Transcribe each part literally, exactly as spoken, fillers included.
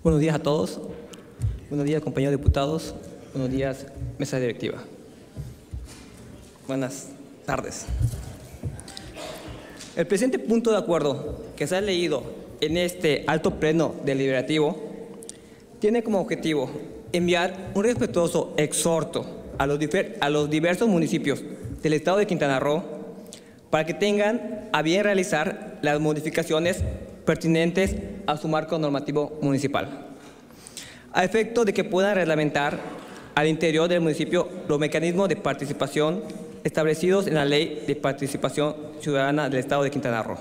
Buenos días a todos. Buenos días, compañeros diputados. Buenos días, mesa directiva. Buenas tardes. El presente punto de acuerdo que se ha leído en este alto pleno deliberativo tiene como objetivo enviar un respetuoso exhorto a los, a los diversos municipios del estado de Quintana Roo para que tengan a bien realizar las modificaciones pertinentes a su marco normativo municipal, a efecto de que puedan reglamentar al interior del municipio los mecanismos de participación establecidos en la Ley de Participación Ciudadana del Estado de Quintana Roo.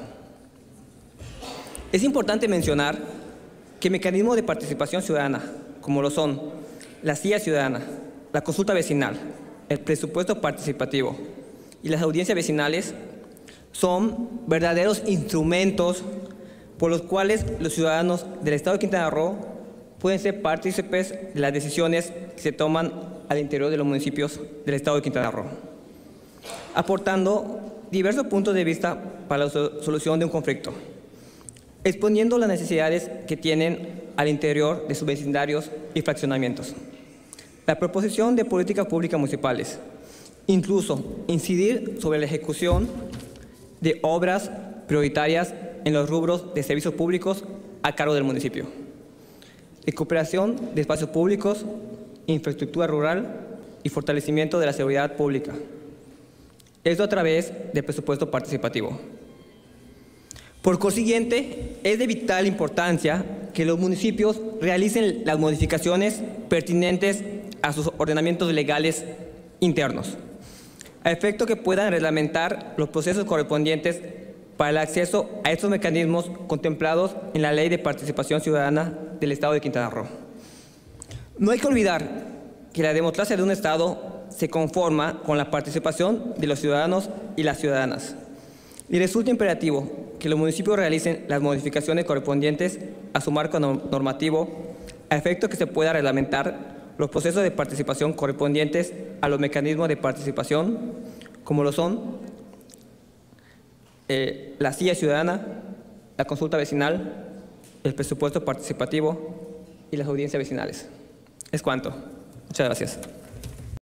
Es importante mencionar que mecanismos de participación ciudadana, como lo son la silla ciudadana, la consulta vecinal, el presupuesto participativo y las audiencias vecinales, son verdaderos instrumentos por los cuales los ciudadanos del Estado de Quintana Roo pueden ser partícipes de las decisiones que se toman al interior de los municipios del Estado de Quintana Roo, aportando diversos puntos de vista para la solución de un conflicto, exponiendo las necesidades que tienen al interior de sus vecindarios y fraccionamientos. La proposición de políticas públicas municipales, incluso incidir sobre la ejecución de obras prioritarias en los rubros de servicios públicos a cargo del municipio, recuperación de espacios públicos, infraestructura rural y fortalecimiento de la seguridad pública. Esto a través del presupuesto participativo. Por consiguiente, es de vital importancia que los municipios realicen las modificaciones pertinentes a sus ordenamientos legales internos, a efecto que puedan reglamentar los procesos correspondientes para el acceso a estos mecanismos contemplados en la Ley de Participación Ciudadana del Estado de Quintana Roo. No hay que olvidar que la democracia de un Estado se conforma con la participación de los ciudadanos y las ciudadanas, y resulta imperativo que los municipios realicen las modificaciones correspondientes a su marco normativo a efecto que se pueda reglamentar los procesos de participación correspondientes a los mecanismos de participación, como lo son eh, la silla ciudadana, la consulta vecinal, el presupuesto participativo y las audiencias vecinales. Es cuanto. Muchas gracias.